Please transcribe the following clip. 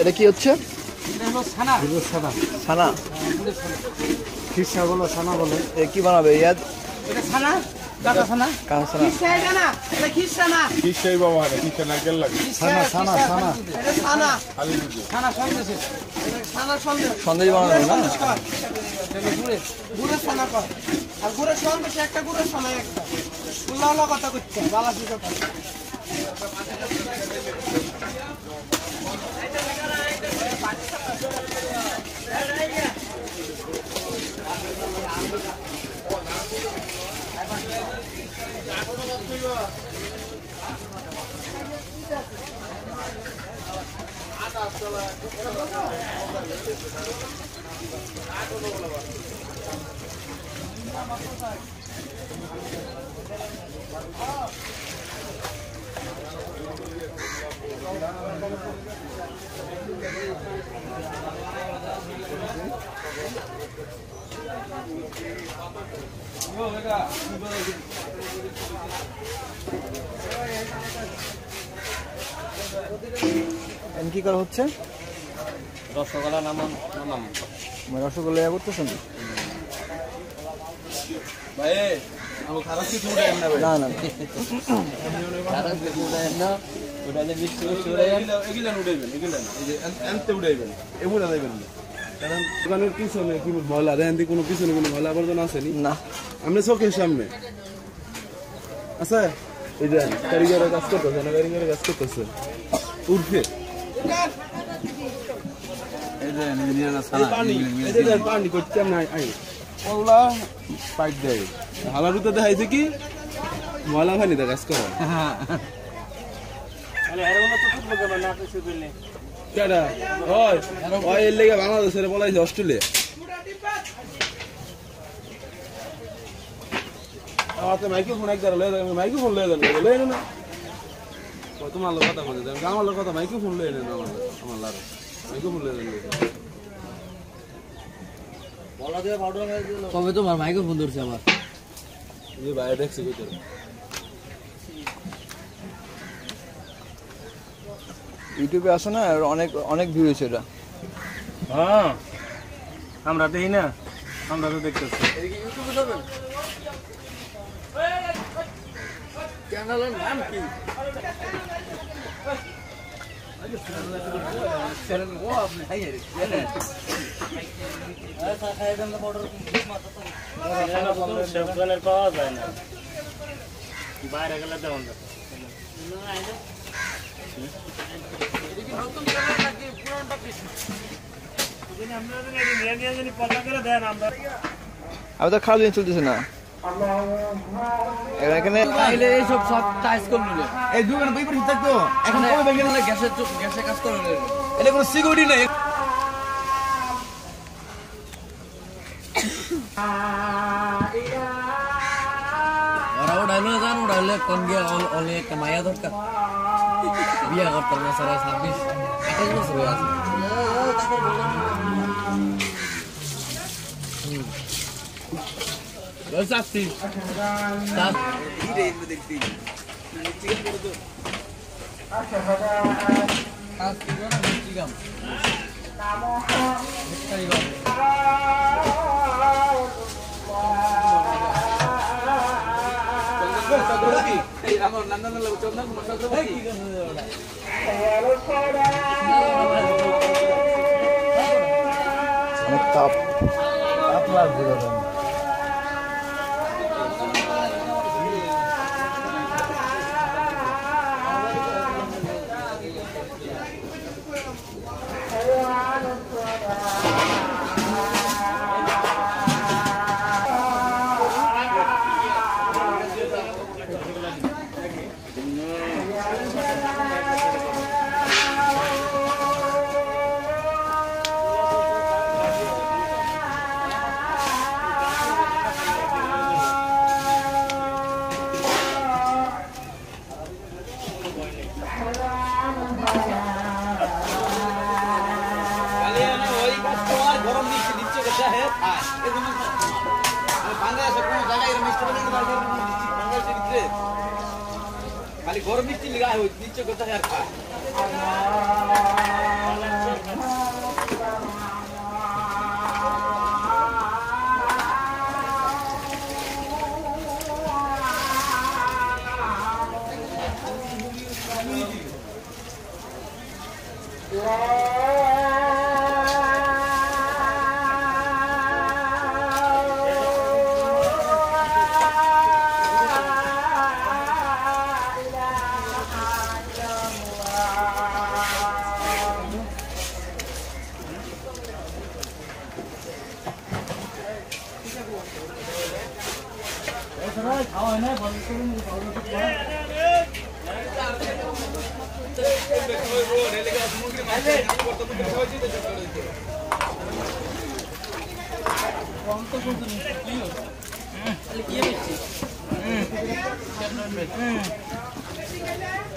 এটা কি হচ্ছে? ছানা বলো ছানা বলে কি বানাবে ইয়াদ? ছানা কাঁচা ছানা কাঁচা ছানা সন্দেশ বানাবে না? গুড়ের ছানা কর আর গুড়ের সন্দেশ একটা গুড়ের ছানা একটা কথা করছে বালাসি কথা কি করা হচ্ছে? রসগোল্লা নামান রসগোল্লা ইয়া করতেছেন? ভাই আমার খারাপ কিছু উঠে না ভাই, না না খারাপ কিছু উঠে না, ওটা যে মিষ্টি উঠে এগুলা উঠাইবেন, এগুলা এই যে এনতে উঠাইবেন, এগুলা দেবেন না, কারণ দোকানের পিছনে কি ময়লা রেন্দি কোনো পিছনে কোনো ময়লা আবর্জনা আছে না, আমরা চোখের সামনে আচ্ছা এই যে কারিগরের কাজ করতেছে না, কারিগরের কাজ করতেছে উঠে পানি করতে ওগুলা পাইপ দেয় হালার ভিতরে দেখাইছে কি ময়লা পানিতে কাজ করে এর লেগে বাংলাদেশের বলাইছে অস্ট্রেলিয়া মাইক্রোফোন একবার মাইক্রোফোন লয়ে দেন না তোমার লোক কথা বলে দেন আমার লোক কথা মাইক্রোফোন লয়ে নেন আমার লার মাইক্রোফোন লয়ে দেন কবে তোমার মাইক্রোফোন ধরছে আবার বাইরে দেখছি ভিতরে ইউটিউবে আসে না, অনেক অনেক ভিউ হয়েছে এটা। হ্যাঁ আমরা দেখি না, আমরা তো দেখতেছি চ্যানেলের নাম কি? পাওয়া যায় না, বাইরে গেলে দেওয়া আমি তো খারাপ দিন চলতেছে না এখানে এইসব সব টাইস করে নিলে এই দোকানে পেপার হিট থাকতো, এখন কবে ব্যাংকে নিলে গ্যাসের কাজ করে নিলে এটা কোনো সিকিউরিটি নাই। ওরা উড়াইলো জান, উড়াইলে কোন গিয়ে অনেক একটা মায়া দরকার, বিয়া করতে না সারা 26-28 বছর হয়ে আছে। চাচ্ছি অনেক তাপ লাগছে। खाली गरम मिस्टी लगा है नीचे करता है यार কি